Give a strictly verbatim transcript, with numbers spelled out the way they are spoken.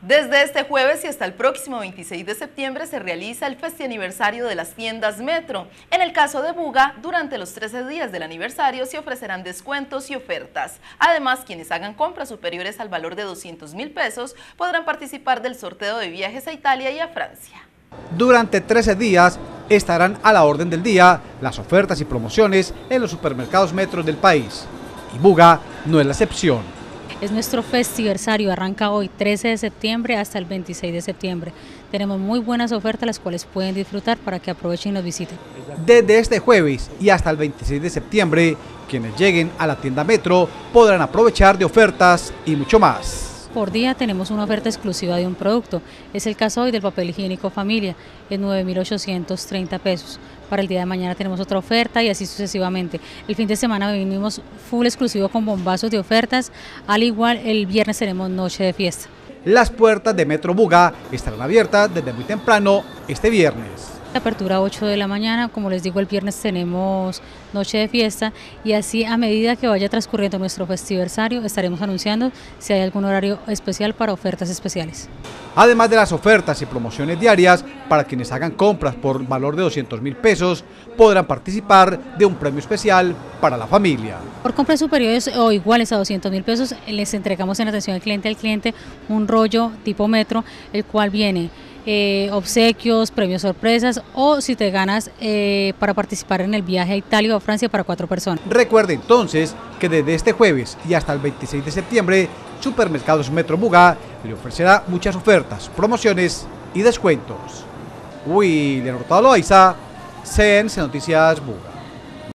Desde este jueves y hasta el próximo veintiséis de septiembre se realiza el festianiversario de las tiendas Metro. En el caso de Buga, durante los trece días del aniversario se ofrecerán descuentos y ofertas. Además, quienes hagan compras superiores al valor de doscientos mil pesos podrán participar del sorteo de viajes a Italia y a Francia. Durante trece días estarán a la orden del día las ofertas y promociones en los supermercados Metro del país. Y Buga no es la excepción. Es nuestro festiversario, arranca hoy trece de septiembre hasta el veintiséis de septiembre. Tenemos muy buenas ofertas las cuales pueden disfrutar para que aprovechen y nos visiten. Desde este jueves y hasta el veintiséis de septiembre, quienes lleguen a la tienda Metro podrán aprovechar de ofertas y mucho más. Por día tenemos una oferta exclusiva de un producto. Es el caso hoy del papel higiénico familia, es nueve mil ochocientos treinta pesos. Para el día de mañana tenemos otra oferta y así sucesivamente. El fin de semana venimos full exclusivo con bombazos de ofertas, al igual el viernes tenemos noche de fiesta. Las puertas de Metro Buga estarán abiertas desde muy temprano este viernes. Apertura ocho de la mañana, como les digo, el viernes tenemos noche de fiesta y así a medida que vaya transcurriendo nuestro festiversario estaremos anunciando si hay algún horario especial para ofertas especiales. Además de las ofertas y promociones diarias, para quienes hagan compras por valor de doscientos mil pesos, podrán participar de un premio especial para la familia. Por compras superiores o iguales a doscientos mil pesos, les entregamos en atención al cliente al cliente un rollo tipo Metro, el cual viene Eh, obsequios, premios sorpresas o si te ganas eh, para participar en el viaje a Italia o a Francia para cuatro personas. Recuerde entonces que desde este jueves y hasta el veintiséis de septiembre, Supermercados Metro Buga le ofrecerá muchas ofertas, promociones y descuentos. William Hurtado Loaiza, C N C Noticias Buga.